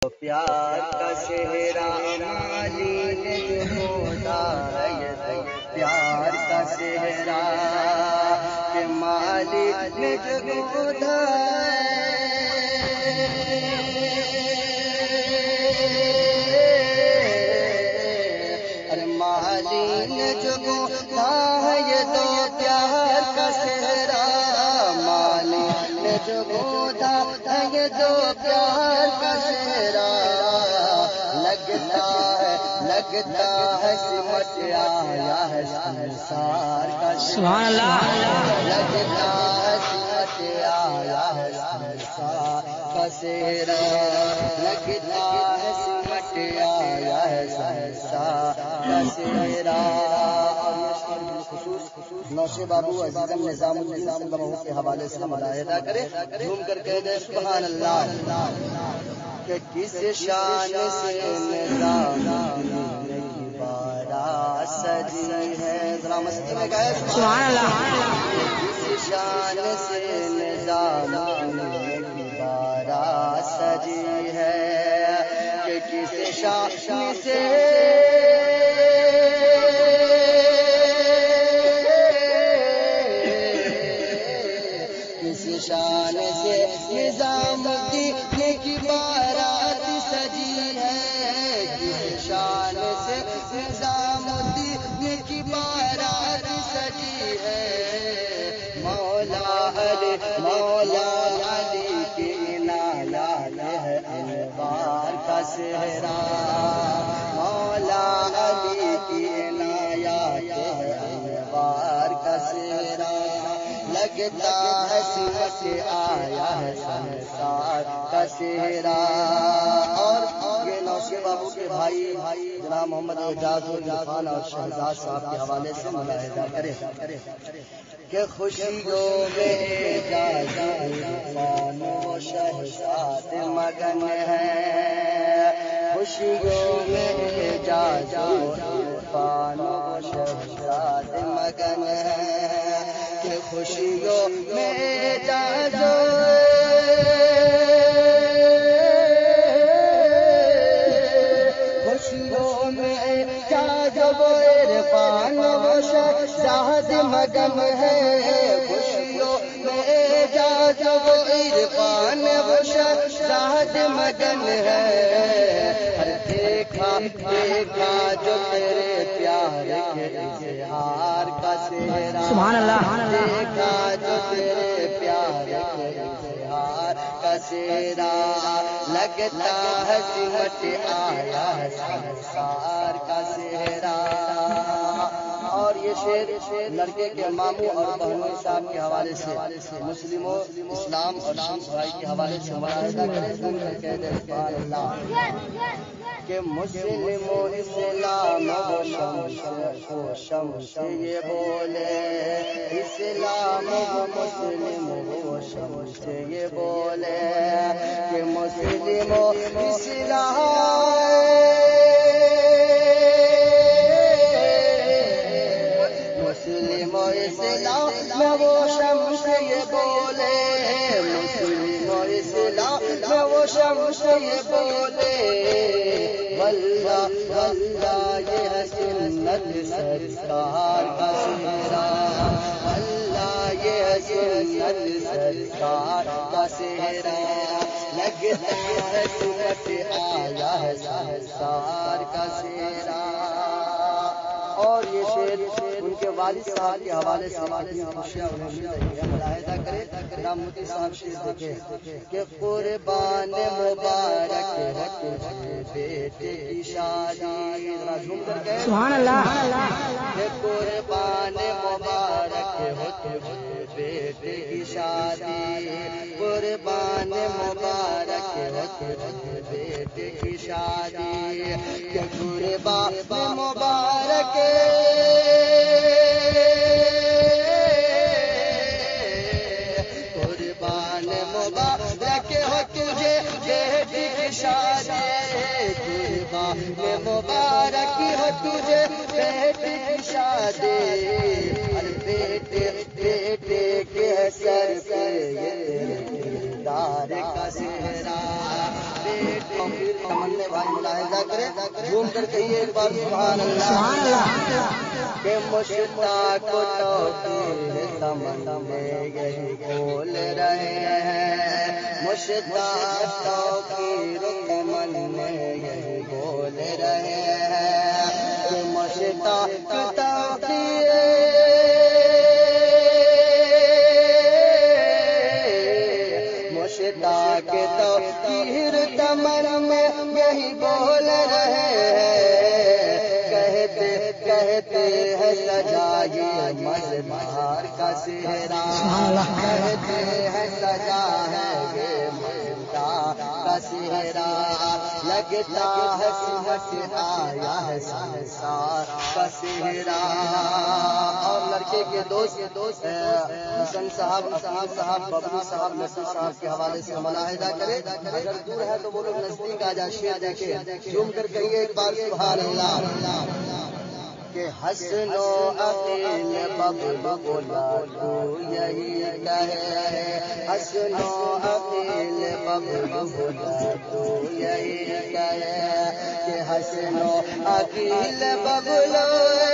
پیار کا صحرا مالی نے جو کھودا ہے، یہ تو پیار کا صحرا کہ مالی نے جو کھودا ہے، مالی نے جو کھودا ہے، یہ تو پیار کا صحرا مالی نے جو کھودا ہے، یہ تو پیار کا صحرا لگتا ہے سمٹ آیا ہے سنسار کا سبحان اللہ، لگتا ہے سمٹ آیا ہے سنسار کا صحرا لگتا ہے سمٹ آیا ہے سنسار کا صحرا۔ نوشے بابو عزیزم نظام الدین کے حوالے سے ملاحظہ کرے، جھوم کر کہہ دے سبحان اللہ کہ کس شان سے نظام کی بارات سجی ہے، ذرا مستی میں گئے سبحان اللہ، کس شان سے نظام کی بارات سجی ہے کہ کس شان سے شان سے نظام کی بارات سجی ہے، کس شان سے نظام کی بارات سجی ہے، مولا علی کی عنایات ہے انوار کا صحرا، مولا علی کی عنایات ہے انوار کا صحرا لگتا ہے سمٹ آیا ہے سنسار کا صحرا۔ اور یہ نوشے بابو کے بھائی جناب محمد اعجاز الرحمان اور شہزاد صاحب کے حوالے سے ملاحظہ کرے کہ خوشیوں میں اعجاز الرحمان و شہزاد مگن ہے، خوشیوں میں اعجاز الرحمان و شہزاد مگن ہے کہ خوشیوں میں اعجاز خوشیوں میں اعجاز عرفان و شہزاد مگن ہے، خوشیوں میں اعجاز عرفان و شہزاد مگن ہے، دیکھا جو تیرے پیار کے اظہار کا صحرا، سبحان اللہ، دیکھا جو تیرے پیار کے اظہار کا صحرا لگتا ہے سمٹ آیا ہے سنسار کا صحرا۔ اور یہ شعر لڑکے کے ماموں اور بہنوئی صاحب کے حوالے سے مسلم و اسلام اور شمس بھائی کے حوالے سے ملاحظہ کرے، سن کر کہہ دے سبحان اللہ کہ مسلم و اسلام و شمس یہ بولے، اسلام و مسلم و شمس یہ بولے کہ مسلم و اسلام مسلم و اسلام وہ شمس یہ بولے، مسلم و اسلام وہ شمس یہ بولے، واللہ یہ ہے سنت سرکار کا صحرا، واللہ یہ ہے سنت سرکار کا صحرا لگتا ہے سمٹ آیا ہے سنسار کا صحرا۔ اور یہ شعر ان کے والد صاحب کے حوالے سے خوشیاں انہیں مل رہی ہے، ملاحظہ کرے نام مودی صاحب شعر دیکھے کہ قربان مبارک ہے تجھے بیٹے کی شادی، ذرا جھوم کر گئے سبحان اللہ، کہ قربان مبارک ہو تجھے بیٹے کی شادی، قربان مبارک ہو تجھے بیٹے کی شادی کہ قربان مبارک قربان مبارک ہو تجھے بیٹی کی شادی، قربان مبارک ہو تجھے بیٹی کی شادی، بیٹے کے سر پہ یہ دار کا صحرا، بیٹے تمنے بھائی ملاحظہ کرے جھوم کر کہیے ایک بار سبحان اللہ کہ مشتاق توقیر تمنے یہی بول رہے ہیں مشتاق توقیر تمنے یہی بول رہے ہیں کہ مشتاق توقیر مشتاق توقیر تمنے یہی بول رہے ہیں کہتے ہیں سجائے مزدار کا سہرا کہتے ہیں سجا ہے یہ مزدار کا سہرا لگتا ہے سمجھ آیا ہے سنسار کا سہرا اور لڑکے کے دوست حسن صاحب اسحاق صاحب ببلو صاحب نصر صاحب کے حوالے سے ملاحظہ کرے اگر دور ہے تو وہ لوگ نزدیک آ جا شعر دیکھے جھوم کر کہیے ایک بار سبحان اللہ کہ حسن و عقیل ببلو بولا تو یہی کہے حسن و عقیل ببلو بولا تو یہی کہے کہ حسن و عقیل ببلو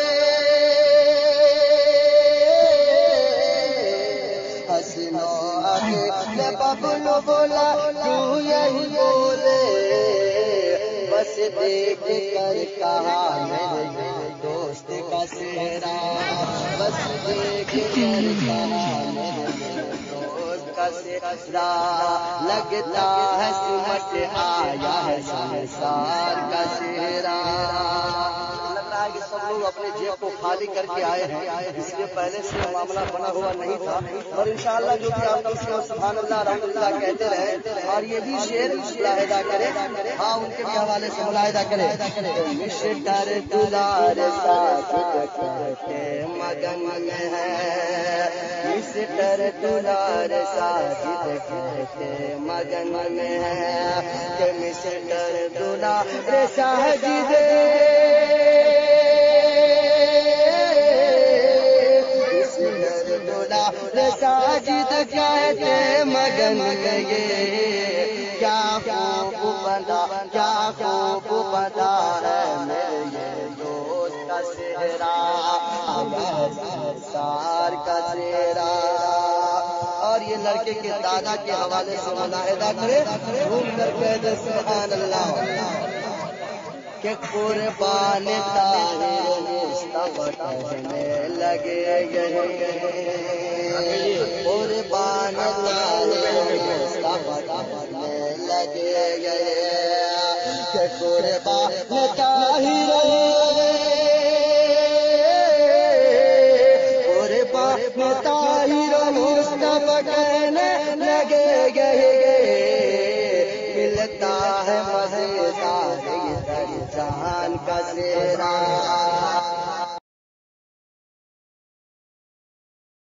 حسن و عقیل ببلو بولا تو یہی بولے بس دیکھ کر کہا میرے دوست کا سہرا بس دیکھ کر کہا میرے دوست کا سہرا لگتا ہے سمجھ آیا ہے سنسار کا سہرا کہ سب لوگ اپنے جیب کو خالی کر کے آئے ہیں اس لیے پہلے سے معاملہ بنا ہوا نہیں تھا اور انشاءاللہ جو کہ آپ اس کو سبحان اللہ رحمۃ اللہ کہتے رہے اور یہ بھی شعر ملاحظہ کرے ہاں ان کے بھی حوالے سے ملاحظہ کرے مشتر دلار ساجد کہتے مگن میں ہے مشتر دلار ساجد کہتے مگن میں ہے کہ مشتر دلار ساجد ساجد کہتے مگن گئے کیا خوب بندہ کیا خوب بندہ ہے میرے دوست کا سہرا سار کا سہرا اور یہ لڑکے کے دادا کے حوالے سے ملاحظہ کرے گھوم کر کہتے سبحان اللہ کہ قربان طاہر مصطفیٰ کہنے لگے قربان طاہر مصطفیٰ کہنے لگے کہ قربان طاہر قربان طاہر مصطفیٰ کہنے لگے ملتا ہے مزیدار جہان کا سہرا